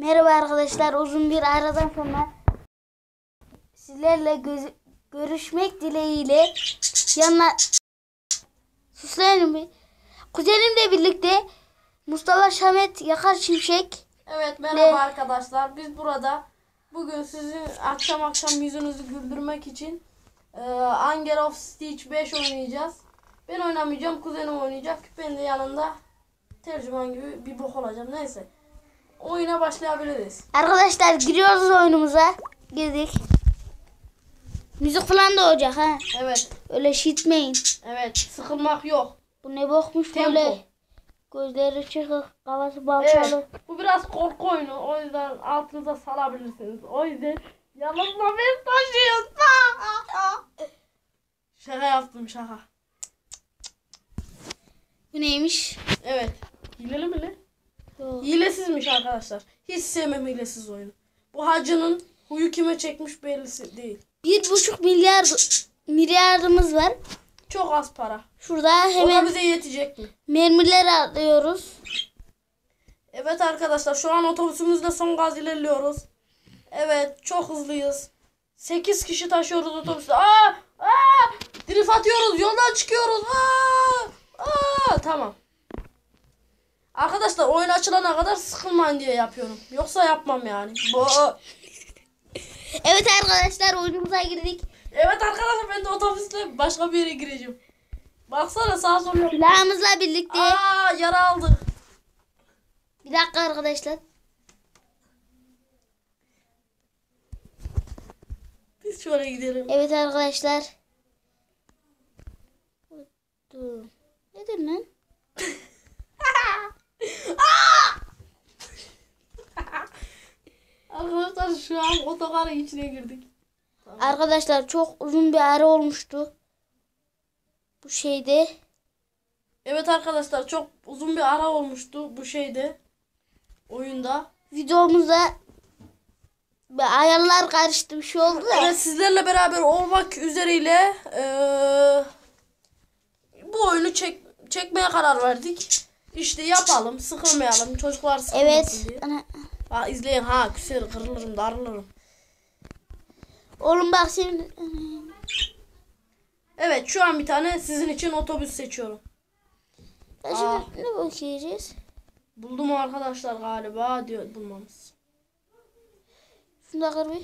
Merhaba arkadaşlar, uzun bir aradan sonra sizlerle görüşmek dileğiyle yanına kuzenimle birlikte Mustafa Şamet Yakar Şimşek. Evet, merhaba arkadaşlar. Biz burada bugün sizin akşam yüzünüzü güldürmek için Anger of Stitch 5 oynayacağız. Ben oynamayacağım, kuzenim oynayacak. Ben de yanında tercüman gibi bir bok olacağım. Neyse. Oyuna başlayabiliriz. Arkadaşlar giriyoruz oyunumuza. Girdik. Müzik falan da olacak ha. Evet. Öyle şitmeyin. Evet, sıkılmak yok. Bu ne bokmuş Tempo. böyle. Gözleri çıkık, kafası balçalı. Evet, bu biraz korku oyunu. O yüzden altınıza salabilirsiniz. O yüzden yanımda ben taşıyın. Şaka yaptım, şaka. Bu neymiş? Evet. Hileli mi ne? Yok. Hilesizmiş arkadaşlar. Hiç sevmem hilesiz oyunu. Bu hacının huyu kime çekmiş bellisi değil. 1,5 milyarımız var. Çok az para. Şurada O da hemen bize yetecek mi? mermileri alıyoruz. Evet arkadaşlar, şu an otobüsümüzle son gaz ilerliyoruz. Evet, çok hızlıyız. 8 kişi taşıyoruz otobüste. Drift atıyoruz, yoldan çıkıyoruz. Tamam. Arkadaşlar, oyun açılana kadar sıkılmayın diye yapıyorum. Yoksa yapmam yani. Evet arkadaşlar, oyunumuza girdik. Evet arkadaşlar, ben de otobüsle başka bir yere gireceğim. Baksana, sağa sola. Silahımızla birlikte. Yara aldık. Bir dakika arkadaşlar. Biz şöyle gidelim. Evet arkadaşlar. Dur. Nedir lan? Arkadaşlar, şu an otogarın içine girdik. Tamam. Arkadaşlar çok uzun bir ara olmuştu. Bu şeyde. Evet arkadaşlar, çok uzun bir ara olmuştu bu şeyde. Oyunda. Videomuzda ayarlar karıştı, bir şey oldu da. Evet, sizlerle beraber olmak üzereyle bu oyunu çekmeye karar verdik. İşte yapalım, sıkılmayalım, çocuklar sıkılmasın Evet. diye. İzleyin küser, kırılırım, darılırım. Oğlum bak şimdi. Evet, şu an bir tane sizin için otobüs seçiyorum. Şimdi ne bakacağız? Buldum arkadaşlar galiba diyor bulmamız. Şunu da kır bir.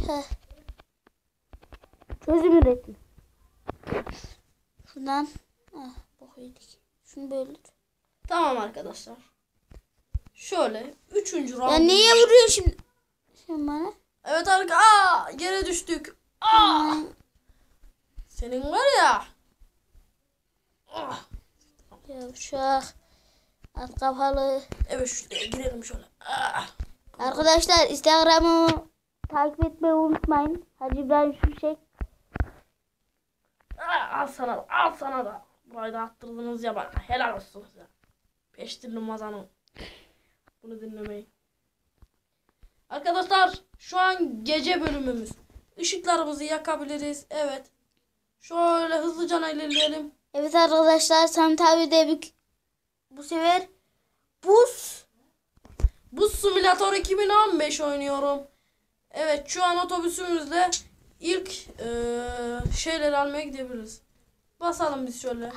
Çözüm ürettim. Şundan. Bok yedik. Şunu böyle. Tamam arkadaşlar. Şöyle 3. round. Ya neye vuruyor şimdi? Sen bana. Evet yere düştük. Senin var ya. Yavşak. At kafalı. Evet, şuraya girelim şöyle. Arkadaşlar Instagram'ımı takip etmeyi unutmayın. Hacı İbrahim Şimşek. Al sana da. Burayı da attırdınız ya bana. Helal olsun size. Peştirli mazanım. Bunu dinlemeyin. Arkadaşlar, şu an gece bölümümüz. Işıklarımızı yakabiliriz. Evet. Şöyle hızlıca ilerleyelim. Evet arkadaşlar, Samet abi de bu sefer Buz Simulator 2015 oynuyorum. Evet, şu an otobüsümüzle ilk şeyleri almaya gidebiliriz. Basalım biz şöyle.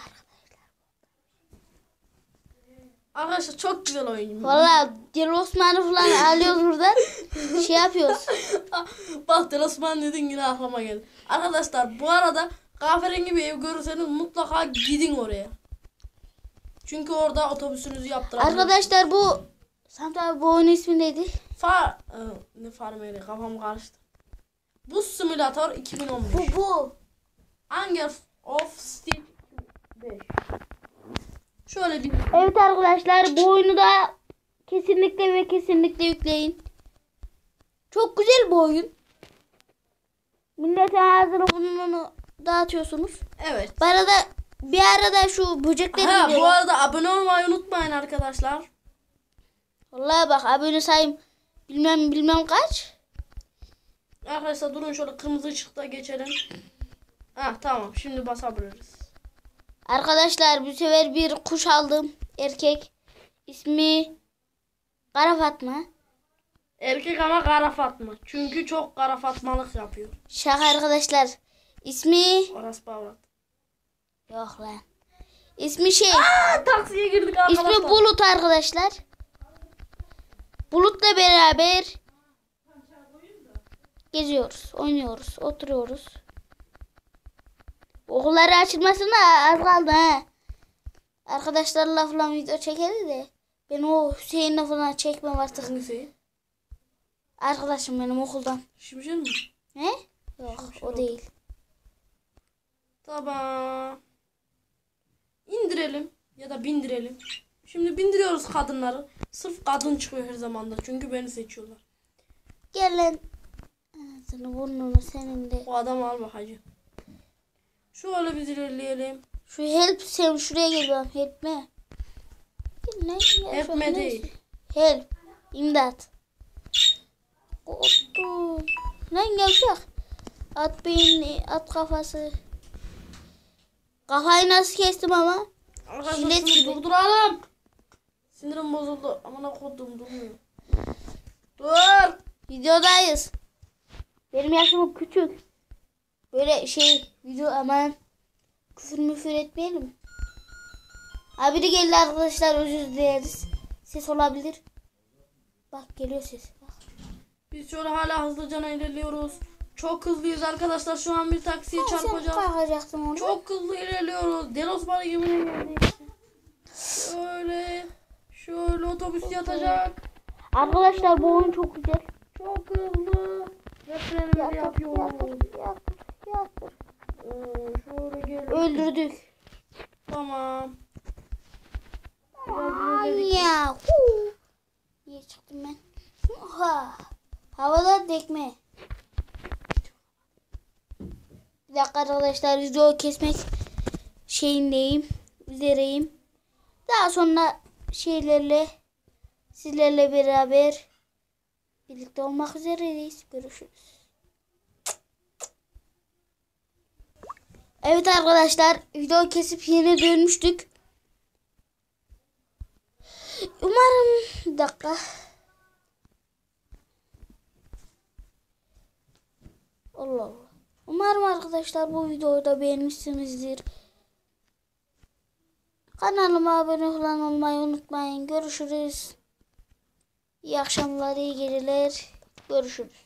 Arkadaşlar, çok güzel oyun. valla Deli Osman'ı falan alıyoruz buradan. Şey yapıyoruz. Bak, Del Osman dedin, yine aklıma geldi. Arkadaşlar, bu arada kahverengi bir ev görürseniz mutlaka gidin oraya. Çünkü orada otobüsünüzü yaptırabilirsiniz. Arkadaşlar bu Samet abi, bu oyunun ismi neydi? Ne farmeri, kafam karıştı. Buz Simulator 2015. Bu. Anger of Stitch 5. Şöyle bir. Evet arkadaşlar, bu oyunu da kesinlikle ve kesinlikle yükleyin. Çok güzel bu oyun. Milletin ağzını burnunu dağıtıyorsunuz. Evet. Bir arada şu böcekleri Bu arada abone olmayı unutmayın arkadaşlar. Vallahi bak, abone sayayım bilmem kaç. Arkadaşlar, durun şöyle kırmızı ışıkta geçelim. Tamam, şimdi basabiliriz. Arkadaşlar, bu sefer bir kuş aldım. Erkek. İsmi Kara Fatma. Erkek ama Kara Fatma. Çünkü çok Kara Fatmalık yapıyor. Şaka arkadaşlar. İsmi Orası Bavrat. yok lan. İsmi şey. Taksiye girdik arkadaşlar. İsmi Bulut arkadaşlar. Bulut'la beraber geziyoruz, oynuyoruz, oturuyoruz. Okulları açılmasına az kaldı ha. Arkadaşlarla falan video çekeriz de. Ben o Hüseyin'le falan çekmem artık. Hangisi? Arkadaşım benim okuldan. Şimşir mi? He? Yok o değil. Tamam. İndirelim ya da bindirelim. Şimdi bindiriyoruz kadınları. Sırf kadın çıkıyor her zaman da. Çünkü beni seçiyorlar. Gel lan. Ağzını burnunu senin de. O adamı al bak hacı. Şöyle biz ilerleyelim. Şu help sen şuraya geliyorum. Help mi? Gel lan, gel Help şöyle. me değil. Help. İmdat. Korktum. Lan gevşek. At beyni, at kafası. Kafayı nasıl kestim ama? Arkadaşlar Jilet şunu gibi. durduralım. Sinirim bozuldu. Amına kodum durmuyor. Dur. Videodayız. Benim yaşım küçük. Böyle video aman küfür müfür etmeyelim. Abi de geldi arkadaşlar, özür dileriz. Ses olabilir. Bak geliyor ses. Bak. Biz şöyle hala hızlıca ilerliyoruz. Çok hızlıyız arkadaşlar. Şu an bir taksiye Sen çarpacağız. kalkacaksın onu. Çok hızlı ilerliyoruz. Delos bana gibi geldi. Şöyle otobüs yatacak. Arkadaşlar bu oyun çok güzel. Çok hızlı. Ve frenimizi yapıyoruz. Yatır. Şöyle gel. Öldürdük. Tamam. Ya. Niye çıktım ben? Oha. Havada tekme. Bir dakika arkadaşlar, video kesmek üzereyim. Daha sonra sizlerle beraber birlikte olmak üzereyiz. Görüşürüz. Evet arkadaşlar, video kesip yine dönmüştük. Umarım bir dakika. Allah Allah. Umarım arkadaşlar bu videoyu da beğenmişsinizdir. Kanalıma abone falan olmayı unutmayın. Görüşürüz. İyi akşamlar, iyi geceler. Görüşürüz.